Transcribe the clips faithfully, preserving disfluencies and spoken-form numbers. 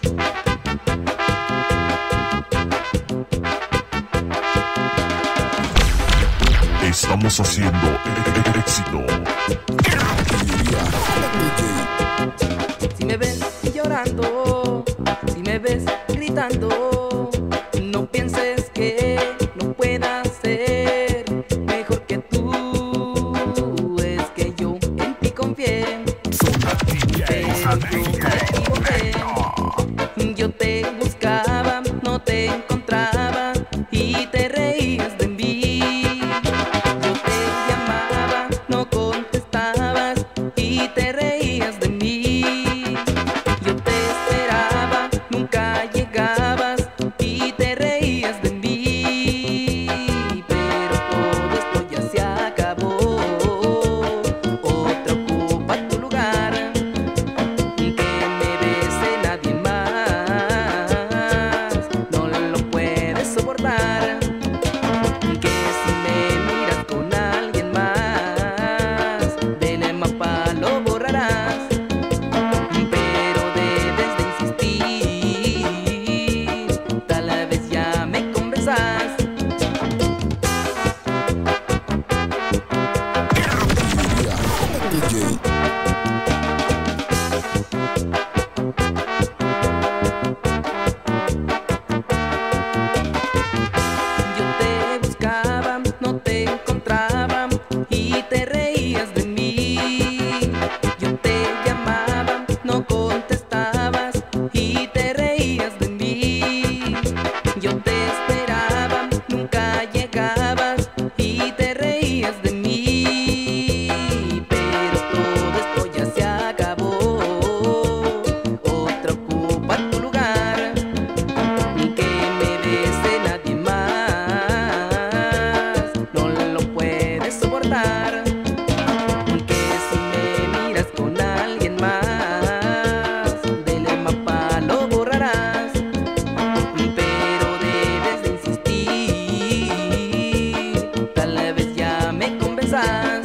Estamos haciendo e- e- éxito. Si me ves llorando, si me ves gritando, no pienses que no pueda ser mejor que tú. Es que yo en ti confié, pero yo me equivoqué. Yo te buscaba, no te encontraba y te reías de mí. Yo te llamaba, no contestabas y te reías de mí. Yo te esperaba, nunca llegabas y te reías de mí. Pero todo esto ya se acabó. Otra ocupa tu lugar. Que me bese nadie más, no lo puedes soportar. Que si me miras con alguien más, del mapa lo borrarás. Pero debes de insistir, tal vez ya me convenzas. Yo te buscaba, no te encontraba y te reías de mí. Yo te llamaba, no contestabas y te reías de mí. Yo te esperaba, nunca llegabas y te reías de mí. Pero todo esto ya se acabó. Otra ocupa tu lugar. Que me bese nadie más, no lo puedes soportar. Que si me miras con alguien más, del mapa lo borrarás. Pero debes de insistir, tal vez ya me convenzas.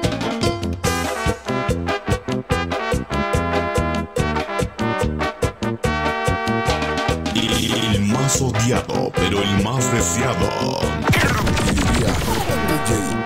El más odiado, pero el más deseado. D J